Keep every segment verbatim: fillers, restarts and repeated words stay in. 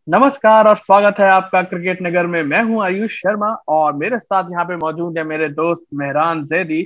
नमस्कार और स्वागत है आपका क्रिकेट नगर में। मैं हूं आयुष शर्मा और मेरे साथ यहाँ पे मौजूद है मेरे दोस्त मेहरान जैदी।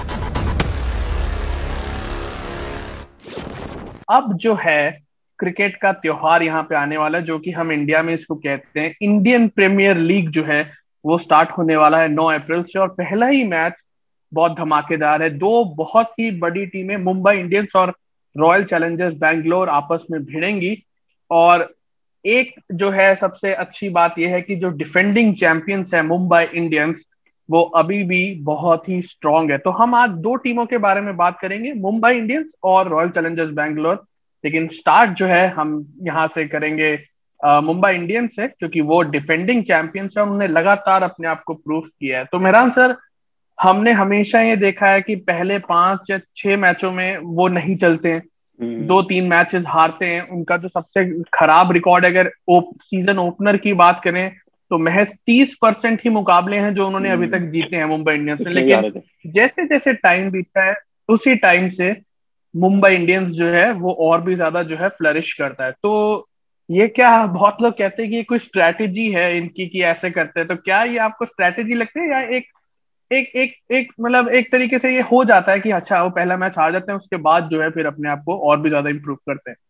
अब जो है क्रिकेट का त्योहार यहाँ पे आने वाला है, जो कि हम इंडिया में इसको कहते हैं इंडियन प्रीमियर लीग जो है वो स्टार्ट होने वाला है नौ अप्रैल से। और पहला ही मैच बहुत धमाकेदार है। दो बहुत ही बड़ी टीमें मुंबई इंडियंस और रॉयल चैलेंजर्स बैंगलोर आपस में भिड़ेंगी। और एक जो है सबसे अच्छी बात यह है कि जो डिफेंडिंग चैंपियंस है मुंबई इंडियंस, वो अभी भी बहुत ही स्ट्रांग है। तो हम आज दो टीमों के बारे में बात करेंगे, मुंबई इंडियंस और रॉयल चैलेंजर्स बैंगलोर। लेकिन स्टार्ट जो है हम यहाँ से करेंगे अ, मुंबई इंडियंस से, क्योंकि वो डिफेंडिंग चैंपियंस है। उन्होंने लगातार अपने आप को प्रूव किया है। तो मेहरान सर, हमने हमेशा ये देखा है कि पहले पांच या छह मैचों में वो नहीं चलते हैं, हम्म। दो तीन मैचेस हारते हैं। उनका जो सबसे खराब रिकॉर्ड है, अगर ओप, सीजन ओपनर की बात करें, तो महज तीस परसेंट ही मुकाबले हैं जो उन्होंने अभी हम्म। तक जीते हैं मुंबई इंडियंस ने। उसमें भी आ लेकिन रहे थे। जैसे जैसे टाइम बीतता है, उसी टाइम से मुंबई इंडियंस जो है वो और भी ज्यादा जो है फ्लरिश करता है। तो ये क्या, बहुत लोग कहते हैं कि ये कोई स्ट्रैटेजी है इनकी कि ऐसे करते हैं, तो क्या ये आपको स्ट्रैटेजी लगती है या एक एक एक एक मतलब एक तरीके से ये हो जाता है कि अच्छा वो पहला मैच हार जाते हैं, उसके बाद जो है फिर अपने आप को और भी ज्यादा इंप्रूव करते हैं?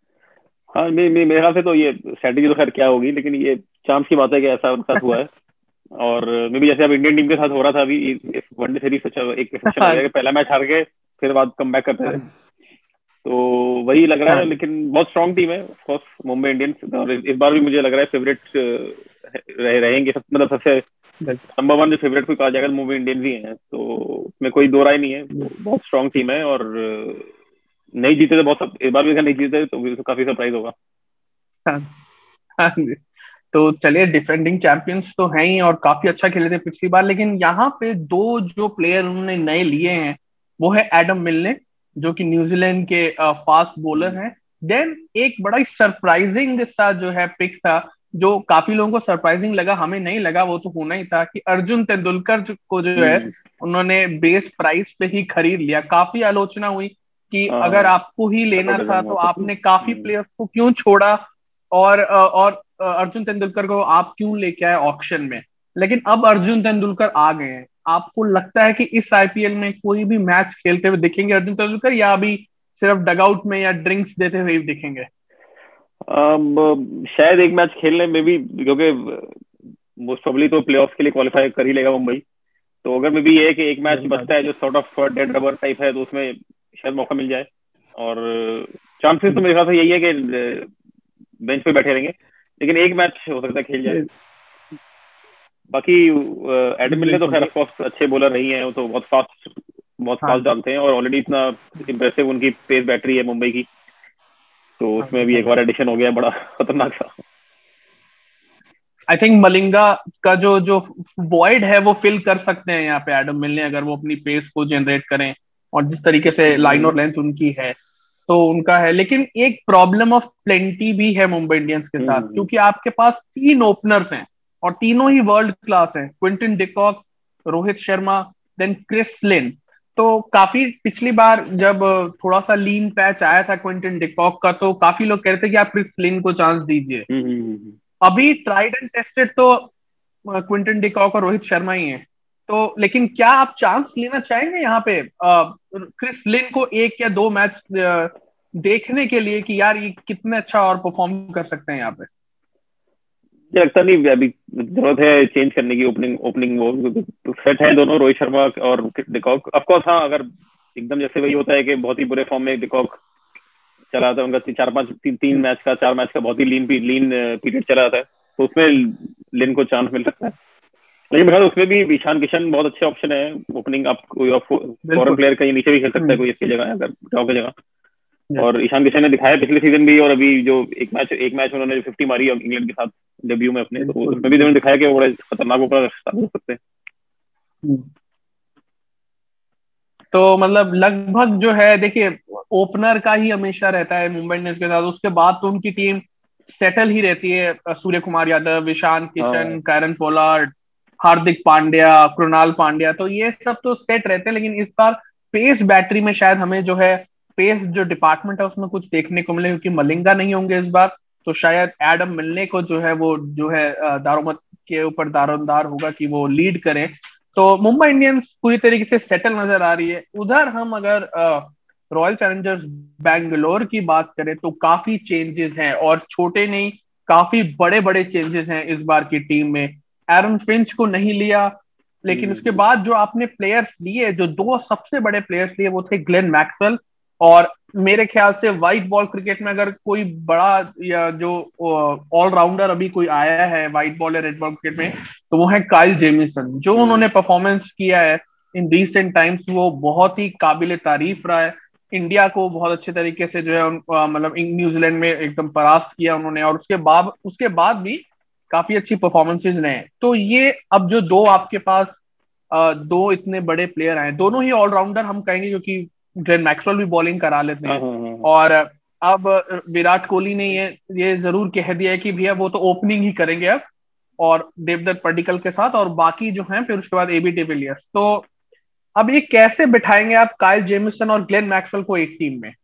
हाँ, मे, मे, मेरे ख्याल से तो ये स्ट्रेटेजी तो खैर क्या होगी, लेकिन ये चांस की बात है कि ऐसा उनके साथ हुआ है। और मे भी जैसे अब इंडियन टीम के साथ हो रहा था अभी, वनडे सीरीज एक सिस्टम हो हाँ गया कि पहला मैच हार के फिर बाद कम बैक करते थे। हाँ तो वही लग रहा है, हाँ लेकिन बहुत स्ट्रांग टीम है ऑफ कोर्स मुंबई इंडियंस। और इस इस बार भी मुझे लग रहा है फेवरेट रहे, रहेंगे सब, मतलब सबसे बिल्कुल। नंबर वन जो फेवरेट कोई कहा जाएगा तो मुंबई इंडियंस ही है। तो उसमें कोई दो राय नहीं है, वो बहुत स्ट्रांग टीम है। और नहीं जीते तो बहुत, इस बार भी अगर नहीं जीते तो भी तो काफी सरप्राइज होगा। हाँ हाँ जी। तो चलिए, डिफेंडिंग चैंपियंस तो हैं ही और काफी अच्छा खेले थे पिछली बार। लेकिन यहाँ पे दो जो प्लेयर उन्होंने नए लिए हैं, वो है एडम मिलने, जो कि न्यूजीलैंड के फास्ट बॉलर हम्म। हैं। देन एक बड़ा ही सरप्राइजिंग सा जो है पिक था, जो काफी लोगों को सरप्राइजिंग लगा, हमें नहीं लगा, वो तो होना ही था कि अर्जुन तेंदुलकर जो- को जो है हम्म। उन्होंने बेस प्राइस पे ही खरीद लिया। काफी आलोचना हुई कि अगर हाँ, आपको ही लेना था नेपोटिज्म तो और सब कुछ। आपने काफी हम्म। प्लेयर्स को क्यों छोड़ा, और अ, और अ, अर्जुन तेंदुलकर को आप क्यों लेके आए ऑक्शन में। लेकिन अब अर्जुन तेंदुलकर आ गए हैं। आपको लगता है कि इस आईपीएल में कोई भी मैच खेलते हुए दिखेंगे अर्जुन तेंदुलकर, या अभी सिर्फ डगआउट में या ड्रिंक्स देते हुए ही दिखेंगे? अब शायद एक मैच खेलने में भी, क्योंकि मोस्ट प्रोबेबली तो प्लेऑफ्स के लिए क्वालिफाई कर ही लेगा मुंबई। तो अगर मे भी ये है कि एक मैच बिल्कुल। बचता है जो sort of dead rubber type है, तो उसमें शायद मौका मिल जाए। और चांसेस तो मेरे ख्याल से यही है कि बेंच पे बैठे रहेंगे, लेकिन एक मैच हो सकता है खेल जाए। बाकी एडम मिलने तो बिल्कुल। खैर ऑफकोर्स अच्छे बॉलर नहीं है, वो तो बहुत फास्ट बहुत फास्ट हाँ डालते हैं, और ऑलरेडी इतना इम्प्रेसिव उनकी पेस बैटरी है मुंबई की। तो हाँ उसमें भी एक और एडिशन हो गया बड़ा खतरनाक सा। आई थिंक मलिंगा का जो जो वॉइड है वो फिल कर सकते हैं यहाँ पे एडम मिलने, अगर वो अपनी पेस को जनरेट करें और जिस तरीके से लाइन हम्म। और लेंथ उनकी है तो उनका है। लेकिन एक प्रॉब्लम ऑफ प्लेंटी भी है मुंबई इंडियंस के साथ, हम्म। क्योंकि आपके पास तीन ओपनर्स हैं और तीनों ही वर्ल्ड क्लास हैं, Quinton de Kock, Rohit Sharma, then Chris Lynn. तो काफी पिछली बार जब थोड़ा सा लीन पैच आया था क्विंटन डिकॉक का, तो काफी लोग कह रहे थे कि आप क्रिस लिन को चांस दीजिए। हम्म। हम्म। अभी ट्राइड एंड टेस्टेड तो क्विंटन डिकॉक और रोहित शर्मा ही है। तो लेकिन क्या आप चांस लेना चाहेंगे यहाँ पे अ, क्रिस लिन को एक या दो मैच देखने के लिए कि यार ये कितने अच्छा और परफॉर्म कर सकते हैं यहाँ पे? मुझे लगता नहीं अभी जरूरत है चेंज करने की। ओपनिंग ओपनिंग वो तो सेट है दोनों, रोहित शर्मा और डिकॉक। ऑफकोर्स हाँ, अगर एकदम जैसे वही होता है कि बहुत ही बुरे फॉर्म में डिकॉक चला था, उनका ती, चार पांच तीन तीन मैच का चार मैच का बहुत ही लीन लीन पीरियड चला जाता है, तो उसमें लिन को चांस मिल सकता है। लेकिन मेरे ख्याल से उसमें भी ईशान किशन बहुत अच्छे ऑप्शन है ओपनिंग। आप कोई फॉरेन बिल्कुल। प्लेयर कहीं नीचे भी खेल सकता है हम्म। कोई इसकी जगह, अगर ड्रॉ की जगह। Yes. और ईशान किशन ने दिखाया पिछले सीजन भी, और अभी जो एक मैच एक मैच उन्होंने फिफ्टी मारी इंग्लैंड के साथ डेब्यू में अपने, तो बिल्कुल उसमें भी उन्होंने बिल्कुल। दिखाया कि वो बड़े खतरनाक ओपनर हो सकते हैं। हम्म। तो मतलब लगभग जो है, देखिए, ओपनर का ही हमेशा रहता है मुंबई इंडियंस के साथ। उसके बाद तो उनकी टीम सेटल ही रहती है। सूर्य कुमार यादव, ईशान हाँ। किशन, कैरन पोलार्ड, हार्दिक पांड्या, कृणाल पांड्या, तो ये सब तो सेट रहते हैं। लेकिन इस बार पेस बैटरी में शायद हमें जो है पेस जो डिपार्टमेंट है उसमें कुछ देखने को मिले, क्योंकि मलिंगा नहीं होंगे इस बार। तो शायद एडम मिलने को जो है वो जो है दारोमद के ऊपर दारोमदार होगा कि वो लीड करें। तो मुंबई इंडियंस पूरी तरीके से सेटल नजर आ रही है। उधर हम अगर रॉयल चैलेंजर्स बैंगलोर की बात करें तो काफी चेंजेस हैं, और छोटे नहीं, काफी बड़े बड़े चेंजेस हैं इस बार की टीम में। एरन फिंच को नहीं लिया, लेकिन उसके बाद जो आपने प्लेयर्स लिए, जो दो सबसे बड़े प्लेयर्स लिए वो थे ग्लेन मैक्सवेल, और मेरे ख्याल से व्हाइट बॉल क्रिकेट में अगर कोई बड़ा या जो ऑलराउंडर अभी कोई आया है व्हाइट बॉल या रेड बॉल क्रिकेट में, तो वो है काइल जेमिसन। जो उन्होंने परफॉर्मेंस किया है इन रीसेंट टाइम्स वो बहुत ही काबिल तारीफ रहा है। इंडिया को बहुत अच्छे तरीके से जो है अ, मतलब न्यूजीलैंड में एकदम परास्त किया उन्होंने, और उसके बाद उसके बाद भी काफी अच्छी परफॉर्मेंसेज रहे। तो ये अब जो दो आपके पास अ, दो इतने बड़े प्लेयर आए, दोनों ही ऑलराउंडर हम कहेंगे, क्योंकि ग्लेन मैक्सवेल भी बॉलिंग करा लेते हाँ हैं। हाँ हाँ और अब विराट कोहली ने ये ये जरूर कह दिया है कि भैया वो तो ओपनिंग ही करेंगे अब, और देवदत्त पडिक्कल के साथ, और बाकी जो हैं फिर उसके बाद एबी डिविलियर्स। तो अब ये कैसे बिठाएंगे आप काइल जेमिसन और ग्लेन मैक्सवेल को एक टीम में?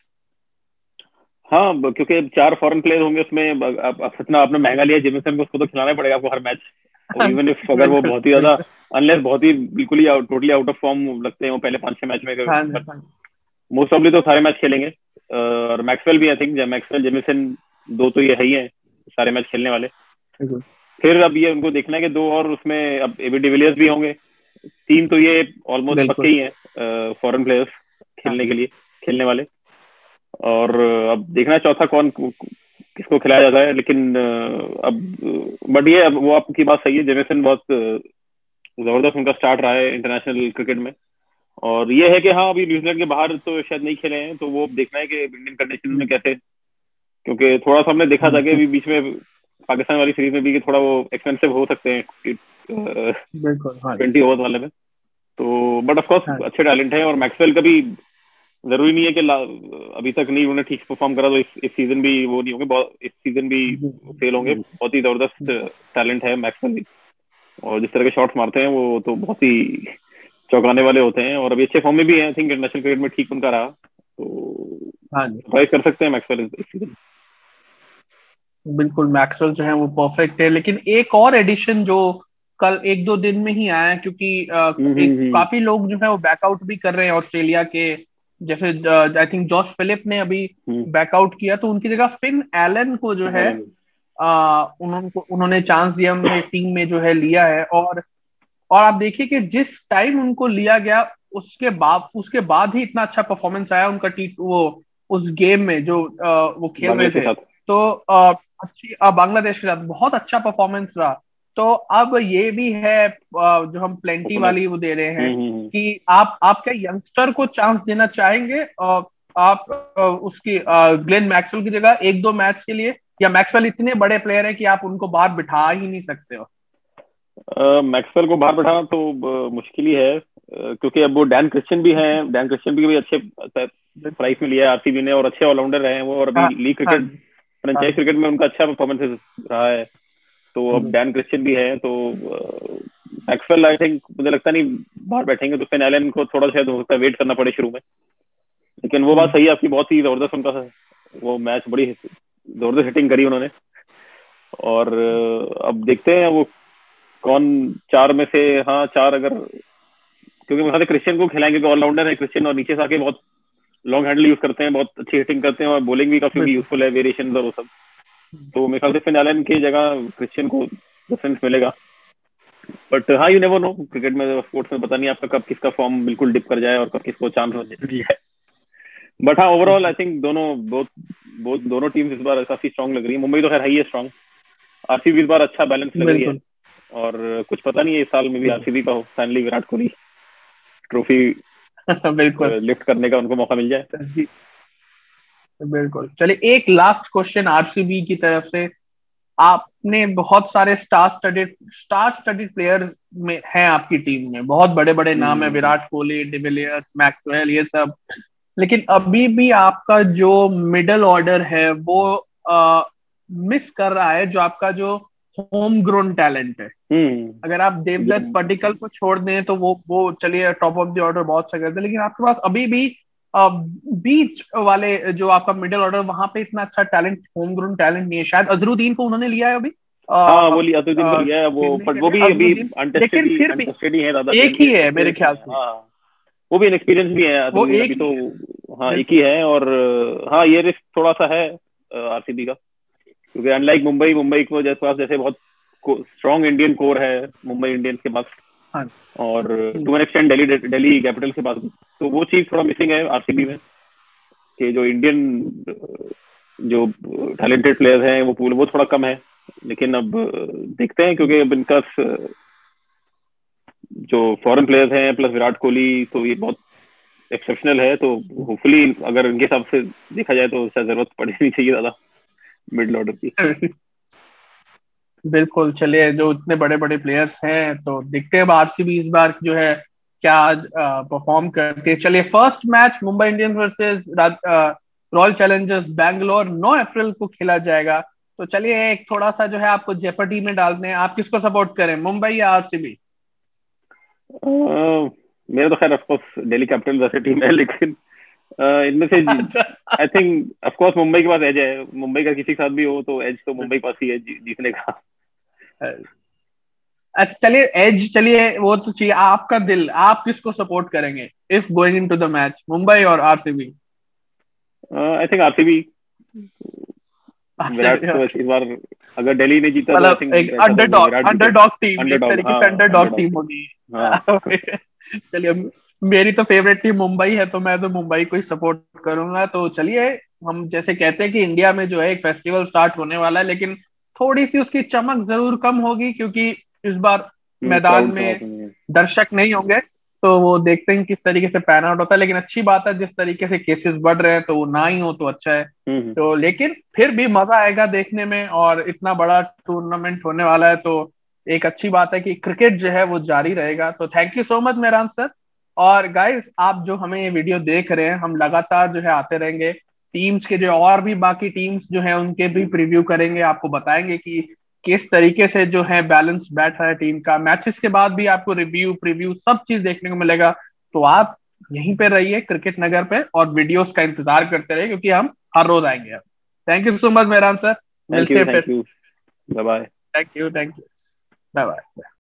हाँ, ब- क्योंकि अब चार फॉरेन प्लेयर होंगे उसमें। अब अब- अब सचिन आपने महंगा लिया जेमिसन को, उसको तो खिलाना ही पड़ेगा आपको हर मैच। और इवन इफ अगर वो बिल्कुल बहुत ही ज्यादा, बिल्कुल। अनलेस बहुत ही बिल्कुल ही टोटली आउट ऑफ फॉर्म लगते हैं वो पहले पांच छह मैच में, हाँ जी, बट हाँ जी, मोस्ट ऑफली तो सारे मैच खेलेंगे। अ, और मैक्सवेल भी, आई थिंक मैक्सवेल जेमिसन दो तो ये है ही है सारे मैच खेलने वाले। बिल्कुल फिर अब ये उनको देखना है कि दो और उसमें अब एबी डिविलियर्स भी होंगे। तीन तो ये ऑलमोस्ट पक्के बिल्कुल। ही हैं फॉरेन प्लेयर्स हाँ खेलने के लिए, खेलने वाले। और अब देखना है चौथा कौन किसको खिलाया जाता है। लेकिन अ, अब बट ये अब वो आपकी बात सही है, जेमिसन बहुत अ, जबरदस्त उनका स्टार्ट रहा है इंटरनेशनल क्रिकेट में। और ये है कि हाँ, अभी न्यूजीलैंड के बाहर तो शायद नहीं खेले हैं, तो वो अब देखना है कि इंडियन कंडीशन में कैसे। क्योंकि थोड़ा सा हमने देखा था कि अभी बीच में पाकिस्तान वाली सीरीज में भी कि थोड़ा वो एक्सपेंसिव हो सकते हैं बिल्कुल। हाँ जी, ट्वेंटी ओवर वाले में। तो बट ऑफकोर्स हाँ अच्छे टैलेंट है। और मैक्सवेल का भी जरूरी नहीं है कि ला- अभी तक नहीं उन्होंने ठीक परफॉर्म करा तो इस, इस सीजन भी वो नहीं होंगे, बहुत इस सीजन भी जी, फेल होंगे। जी, बहुत ही जबरदस्त टैलेंट है मैक्सवेल भी। और जिस तरह के शॉट्स मारते हैं वो तो बहुत ही चौंकाने वाले होते हैं। और अभी अच्छे फॉर्म में भी हैं, आई थिंक इंटरनेशनल क्रिकेट में ठीक उनका रहा, तो हाँ जी। सरप्राइज कर सकते हैं मैक्सवेल इस सीजन। बिल्कुल, मैक्सवेल जो है वो परफेक्ट है, लेकिन एक और एडिशन जो कल एक दो दिन में ही आया है, क्योंकि अ, हम्म एक हम्म काफी लोग जो है वो बैकआउट भी कर रहे हैं ऑस्ट्रेलिया के। जैसे आई थिंक जॉश फिलिप ने अभी हम्म बैकआउट किया, तो उनकी जगह फिन एलन को जो है हेलन। आ, उन्होंने उन्होंने चांस दिया, उन्होंने टीम में जो है लिया है। और और आप देखिए कि जिस टाइम उनको लिया गया, उसके बाद उसके बाद ही इतना अच्छा परफॉर्मेंस आया उनका टी वो उस गेम में जो अ, वो खेल रहे बांग्लादेश के थे। साथ। तो अ, अच्छी अ, बांग्लादेश के साथ बहुत अच्छा परफॉर्मेंस रहा। तो अब ये भी है, अ, जो हम प्लेंटी ओपनर। वाली वो दे रहे हैं हम्म हम्म हम्म। कि आप आप क्या यंगस्टर को चांस देना चाहेंगे, अ, आप अ, उसकी ग्लेन मैक्सवेल की जगह एक दो मैच के लिए, या मैक्सवेल इतने बड़े प्लेयर है कि आप उनको बाहर बिठा ही नहीं सकते हो? मैक्सवेल को बाहर बैठाना तो अ, मुश्किल ही है। अ, क्योंकि अब वो डैन क्रिश्चियन भी हैं, डैन क्रिश्चियन भी, भी अच्छे बिल्कुल। प्राइस में लिया है आरसीबी ने, और अच्छे ऑलराउंडर रहे हैं वो। और अभी हाँ, लीग हाँ क्रिकेट, जी, हाँ फ्रेंचाइज जी, क्रिकेट में उनका अच्छा परफॉर्मेंस रहा है। तो अब जी, डैन क्रिश्चियन भी है, तो मैक्सवेल आई थिंक मुझे लगता नहीं बाहर बैठेंगे। तो फिन एलन को थोड़ा शायद हो सकता है वेट करना पड़े शुरू में। लेकिन वो बात हम्म, सही है आपकी, बहुत ही जबरदस्त उनका वो मैच, बड़ी जबरदस्त हिटिंग करी उन्होंने। और अ, अब देखते हैं वो कौन चार में से, हाँ चार अगर, क्योंकि मेरे ख्याल से क्रिश्चियन को खिलाएंगे, क्योंकि ऑलराउंडर है क्रिश्चियन, और नीचे से आके बहुत लॉन्ग हैंडल यूज करते हैं, बहुत अच्छी हिटिंग करते हैं, और बॉलिंग भी काफी बिल्कुल। यूजफुल है, वेरिएशन और वो सब। तो मेरे ख्याल से फिन एलन की जगह क्रिश्चियन को डिफरेंस मिलेगा। बट हाँ, यू नेवर नो, क्रिकेट में, स्पोर्ट्स में पता नहीं आपका कब किसका फॉर्म बिल्कुल डिप कर जाए और कब किसको चांस मिल जाए। बट हाँ, ओवरऑल आई थिंक दोनों बहुत बहुत दोनों टीम्स इस बार काफी स्ट्रांग लग रही है। मुंबई तो खैर है ही है स्ट्रांग, आरसीबी इस बार अच्छा बैलेंस लग रही है। बिल्कुल। और कुछ पता नहीं है इस साल में भी बिल्कुल। आरसीबी का हो, फाइनली विराट कोहली ट्रॉफी बिल्कुल। लिफ्ट करने का उनको मौका मिल जाए। जी, बिल्कुल। चलिए, एक लास्ट क्वेश्चन आरसीबी की तरफ से। आपने बहुत सारे star studded star studded player में हैं आपकी टीम में, बहुत बड़े बड़े नाम है, हम्म विराट कोहली, डिविलियर्स, मैक्सवेल, ये सब। लेकिन अभी भी आपका जो मिडल ऑर्डर है वो आ, मिस कर रहा है, जो आपका जो होम ग्रोन टैलेंट है। अगर आप हम्म जो देवदत्त पडिक्कल को छोड़ दें तो वो वो चलिए टॉप ऑफ द ऑर्डर बहुत अच्छा करते हैं, लेकिन आपके पास अभी भी बीच वाले जो आपका मिडिल ऑर्डर, वहां पे इतना अच्छा टैलेंट, होम ग्रोन टैलेंट नहीं है शायद। अजरुद्दीन को उन्होंने लिया है अभी हाँ वो लिया, अतुद्दीन को लिया है वो, खेलने पर के वो लिए, भी अभी अजरुद्दीन। अनटेस्टेड लेकिन ही फिर भी अनटेस्टेड ही है, ज्यादा एक गेम ही के है मेरे एक्सपीरियंस नहीं ख्याल है। से, हाँ वो भी इनएक्सपीरियंस भी है वो अतुद्दीन एक अभी ही तो। है। हाँ एक ही बिल्कुल। है, और हाँ ये रिस्क थोड़ा सा है आरसीबी का, क्योंकि अनलाइक मुंबई, मुंबई को जैसे पास जैसे बहुत स्ट्रॉन्ग इंडियन कोर है मुंबई इंडियंस के पास, हाँ। और हम्म। To an extent Delhi Delhi Capital के पास भी। तो वो चीज थोड़ा मिसिंग है आरसीबी में, कि जो इंडियन जो टैलेंटेड प्लेयर्स हैं वो पूल वो थोड़ा कम है। लेकिन अब देखते हैं, क्योंकि अब इनका जो फॉरेन प्लेयर्स हैं प्लस विराट कोहली, तो ये बहुत एक्सेप्शनल है। तो होपफुली अगर इनके हिसाब से देखा जाए तो उससे जरूरत पड़नी नहीं चाहिए ज्यादा मिडिल ऑर्डर की। बिल्कुल। चलिए, जो इतने बड़े बड़े प्लेयर्स हैं, तो देखते हैं अब आरसीबी इस बार जो है क्या परफॉर्म करती है। चलिए, first match Mumbai Indians versus Royal Challengers Bangalore नौ अप्रैल को खेला जाएगा। तो चलिए, एक थोड़ा सा जो है आपको जेपटी में डालते हैं, आप किसको सपोर्ट करें, मुंबई या आरसीबी? अह, मेरा तो खैर ऑफकोर्स दिल्ली कैपिटल वैसे टीम है, लेकिन अह, इनमें से अच्छा। आई थिंक ऑफकोर्स मुंबई के पास एज है। मुंबई का किसी के साथ भी हो तो एज तो मुंबई के पास ही है जी, जीतने का। अच्छा, चलिए एज, चलिए वो तो चाहिए, आपका दिल, आप किसको सपोर्ट करेंगे if going into the match, Mumbai और RCB? I think RCB. Virat RCB. तो इस बार अगर दिल्ली ने जीता तो आई मतलब थिंक एक बेटर होगा, अंडरडॉग, विराट जीते। अंडरडॉग टीम, एक अंडरडॉग, तरीके हाँ से अंडरडॉग अंडरडॉग टीम टीम। होगी। हाँ चलिए, मेरी तो फेवरेट टीम मुंबई है, तो मैं तो मुंबई को ही सपोर्ट करूंगा। तो चलिए, हम जैसे कहते हैं कि इंडिया में जो है एक फेस्टिवल स्टार्ट होने वाला है, लेकिन थोड़ी सी उसकी चमक जरूर कम होगी, क्योंकि इस बार मैदान क्राउड थोड़ा में सा नहीं है। दर्शक नहीं होंगे। तो वो देखते हैं किस तरीके से पैन आउट होता है, लेकिन अच्छी बात है जिस तरीके से केसेस बढ़ रहे हैं, तो वो ना ही हो तो अच्छा है। हम्म हम्म। तो लेकिन फिर भी मजा आएगा देखने में, और इतना बड़ा टूर्नामेंट होने वाला है, तो एक अच्छी बात है कि क्रिकेट जो है वो जारी रहेगा। तो thank you so much Mehran sir. और गाइस, आप जो हमें ये वीडियो देख रहे हैं, हम लगातार जो है आते रहेंगे, टीम्स के जो और भी बाकी टीम्स जो है उनके भी प्रीव्यू करेंगे, आपको बताएंगे कि किस तरीके से जो है बैलेंस बैठ रहा है टीम का। मैचेस के बाद भी आपको रिव्यू प्रीव्यू सब चीज देखने को मिलेगा। तो आप यहीं पे रहिए क्रिकेट नगर पे, और वीडियोस का इंतजार करते रहिए, क्योंकि हम हर रोज आएंगे अब। Thank you so much Mehran sir. Thank मिलते यू हैं थैंक फिर। You. Bye bye. Thank you, thank you. Bye bye.